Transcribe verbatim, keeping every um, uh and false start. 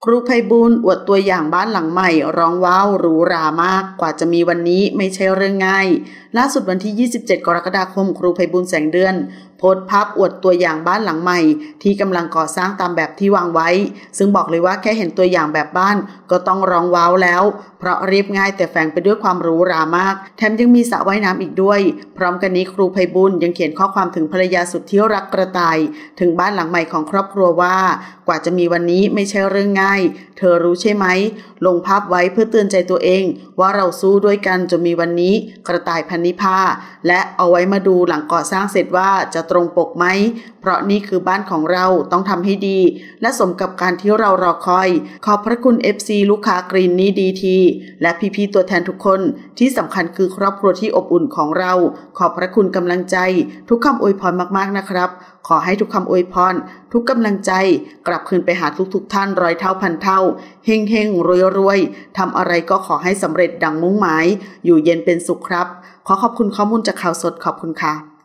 ครูไพบูลย์อวดตัวอย่างบ้านหลังใหม่ร้องว้าวหรูหรามากกว่าจะมีวันนี้ไม่ใช่เรื่องง่ายล่าสุดวันที่ยี่สิบเจ็ดกรกฎาคมครูไพบูลย์แสงเดือนโพสต์ภาพอวดตัวอย่างบ้านหลังใหม่ที่กำลังก่อสร้างตามแบบที่วางไว้ซึ่งบอกเลยว่าแค่เห็นตัวอย่างแบบบ้านก็ต้องร้องว้าวแล้วเพราะเรียบง่ายแต่แฝงไปด้วยความหรูหรามากแถมยังมีสระว่ายน้ำอีกด้วยพร้อมกันนี้ครูไพบูลย์ยังเขียนข้อความถึงภรรยาสุดที่รักกระต่ายถึงบ้านหลังใหม่ของครอบครัวว่ากว่าจะมีวันนี้ไม่ใช่เรื่องง่ายเธอรู้ใช่ไหมลงภาพไว้เพื่อเตือนใจตัวเองว่าเราสู้ด้วยกันจนมีวันนี้กระต่ายพันนิพาและเอาไว้มาดูหลังก่อสร้างเสร็จว่าจะตรงปกไหมเพราะนี่คือบ้านของเราต้องทำให้ดีและสมกับการที่เรารอคอยขอบพระคุณ เอฟ ซี ลูกค้ากรีนนี่ดีทีและพี่ๆตัวแทนทุกคนที่สำคัญคือครอบครัวที่อบอุ่นของเราขอบพระคุณกำลังใจทุกคำอวยพรมากๆนะครับขอให้ทุกคำอวยพรทุกกำลังใจกลับคืนไปหาทุกๆท่านร้อยเท่าพันเท่าเฮงเฮงรวยรวยทำอะไรก็ขอให้สำเร็จดังมุ่งหมายอยู่เย็นเป็นสุขครับขอขอบคุณข้อมูลจากข่าวสดขอบคุณค่ะ